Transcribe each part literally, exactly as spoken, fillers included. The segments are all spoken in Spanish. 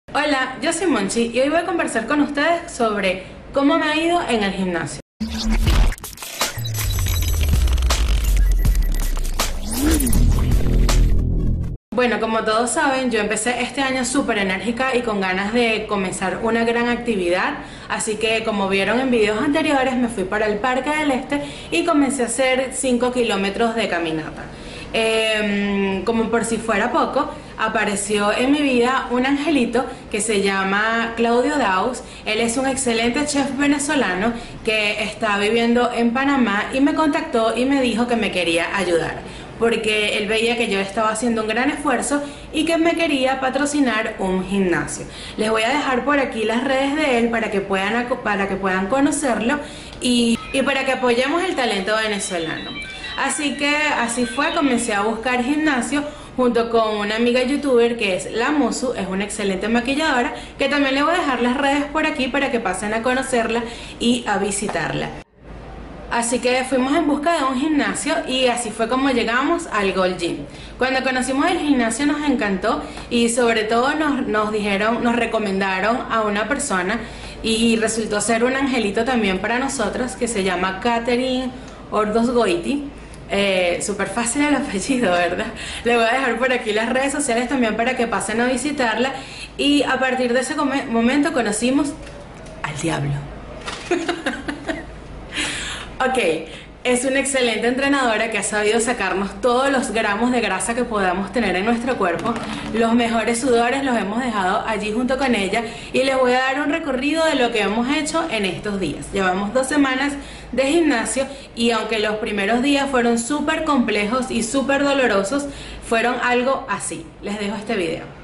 Hola, yo soy Monchi y hoy voy a conversar con ustedes sobre cómo me ha ido en el gimnasio. Bueno, como todos saben, yo empecé este año súper enérgica y con ganas de comenzar una gran actividad, así que como vieron en videos anteriores me fui para el Parque del Este y comencé a hacer cinco kilómetros de caminata. Eh, como por si fuera poco, apareció en mi vida un angelito que se llama Claudio Daus. Él es un excelente chef venezolano que está viviendo en Panamá y me contactó y me dijo que me quería ayudar porque él veía que yo estaba haciendo un gran esfuerzo y que me quería patrocinar un gimnasio. Les voy a dejar por aquí las redes de él para que puedan, para que puedan conocerlo y, y para que apoyemos el talento venezolano. Así que así fue, comencé a buscar gimnasio junto con una amiga youtuber que es La Musu, es una excelente maquilladora, que también le voy a dejar las redes por aquí para que pasen a conocerla y a visitarla. Así que fuimos en busca de un gimnasio y así fue como llegamos al Gold Gym. Cuando conocimos el gimnasio nos encantó y sobre todo nos, nos dijeron, nos recomendaron a una persona y resultó ser un angelito también para nosotros que se llama Catherine Ordosgoiti. Eh, súper fácil el apellido, ¿verdad? Le voy a dejar por aquí las redes sociales también para que pasen a visitarla y a partir de ese momento conocimos al diablo. Ok, es una excelente entrenadora que ha sabido sacarnos todos los gramos de grasa que podamos tener en nuestro cuerpo. Los mejores sudores los hemos dejado allí junto con ella y les voy a dar un recorrido de lo que hemos hecho en estos días. Llevamos dos semanas de gimnasio y aunque los primeros días fueron súper complejos y súper dolorosos, fueron algo así. Les dejo este video.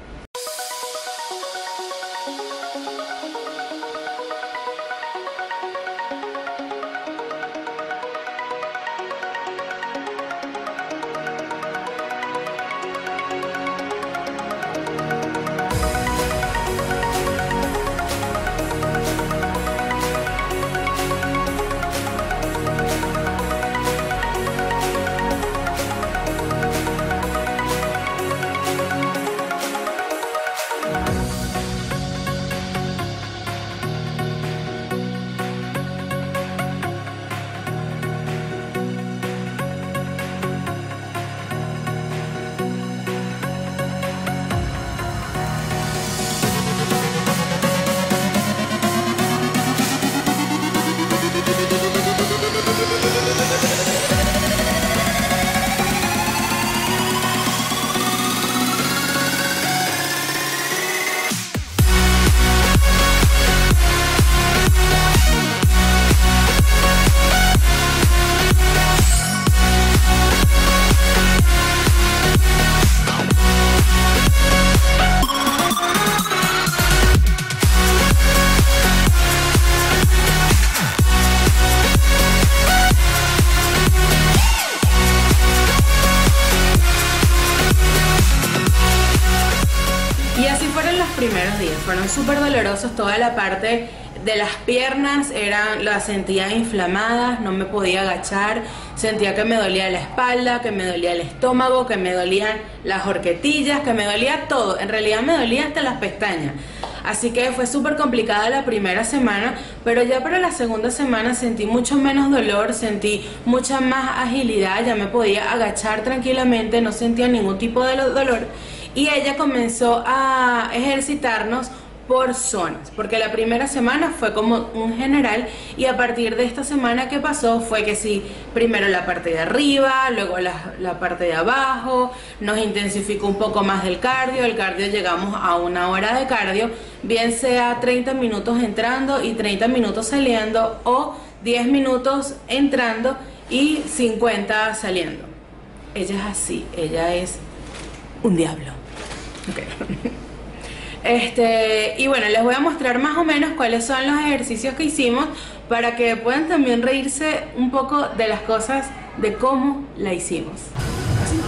Primeros días fueron súper dolorosos, toda la parte de las piernas eran, las sentía inflamadas, no me podía agachar, sentía que me dolía la espalda, que me dolía el estómago, que me dolían las horquetillas, que me dolía todo, en realidad me dolía hasta las pestañas. Así que fue súper complicada la primera semana, pero ya para la segunda semana sentí mucho menos dolor, sentí mucha más agilidad, ya me podía agachar tranquilamente, no sentía ningún tipo de dolor. Y ella comenzó a ejercitarnos por zonas, porque la primera semana fue como un general y a partir de esta semana que pasó fue que sí, primero la parte de arriba, luego la, la parte de abajo, nos intensificó un poco más del cardio, el cardio llegamos a una hora de cardio, bien sea treinta minutos entrando y treinta minutos saliendo o diez minutos entrando y cincuenta saliendo. Ella es así, ella es un diablo. Okay. Este, y bueno, les voy a mostrar más o menos cuáles son los ejercicios que hicimos para que puedan también reírse un poco de las cosas, de cómo la hicimos. Así.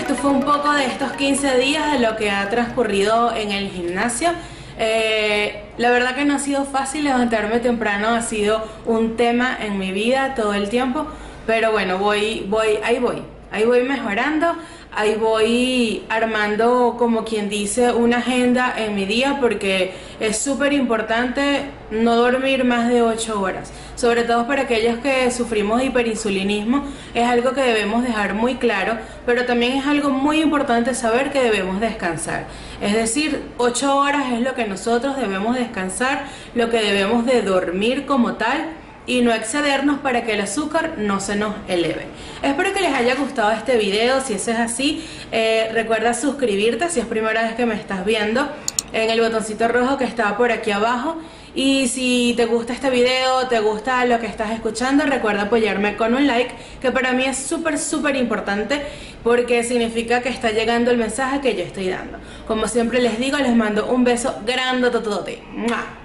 esto fue un poco de estos quince días de lo que ha transcurrido en el gimnasio. Eh, la verdad que no ha sido fácil levantarme temprano, ha sido un tema en mi vida todo el tiempo, pero bueno, voy, voy, ahí voy, ahí voy mejorando, ahí voy armando, como quien dice, una agenda en mi día, porque es súper importante no dormir más de ocho horas, sobre todo para aquellos que sufrimos de hiperinsulinismo. Es algo que debemos dejar muy claro, pero también es algo muy importante saber que debemos descansar. Es decir, ocho horas es lo que nosotros debemos descansar, lo que debemos de dormir como tal, y no excedernos para que el azúcar no se nos eleve. Espero que les haya gustado este video. Si eso es así, eh, recuerda suscribirte si es primera vez que me estás viendo, en el botoncito rojo que está por aquí abajo. Y si te gusta este video, te gusta lo que estás escuchando, recuerda apoyarme con un like, que para mí es súper súper importante, porque significa que está llegando el mensaje que yo estoy dando. Como siempre les digo, les mando un beso grandototote. ¡Mua!